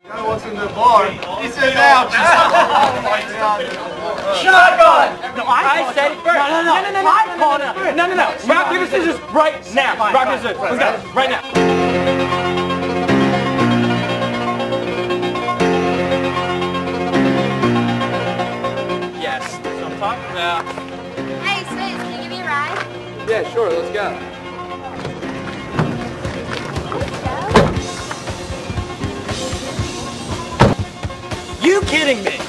Guy walks into the bar. He says ouch. Shotgun! No, I said it first. No. I called it first. No. Rock, paper, scissors, right now. Rock, paper, scissors. Let's go. Right now. Yes. That's what I'm talking about. Hey, Swizz, can you give me a ride? Yeah, sure. Let's go. You kidding me?